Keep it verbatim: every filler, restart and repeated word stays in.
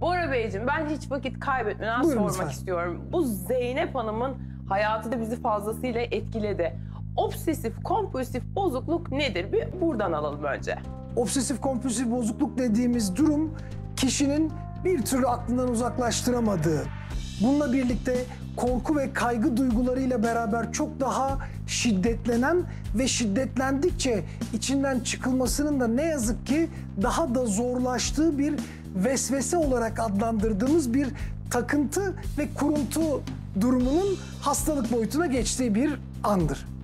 Bora Beyciğim, ben hiç vakit kaybetmeden Buyurun sormak lütfen. istiyorum. Bu Zeynep Hanım'ın hayatı da bizi fazlasıyla etkiledi. Obsesif kompulsif bozukluk nedir? Bir buradan alalım önce. Obsesif kompulsif bozukluk dediğimiz durum kişinin bir türlü aklından uzaklaştıramadığı, bununla birlikte korku ve kaygı duygularıyla beraber çok daha şiddetlenen ve şiddetlendikçe içinden çıkılmasının da ne yazık ki daha da zorlaştığı bir vesvese olarak adlandırdığımız bir takıntı ve kuruntu durumunun hastalık boyutuna geçtiği bir andır.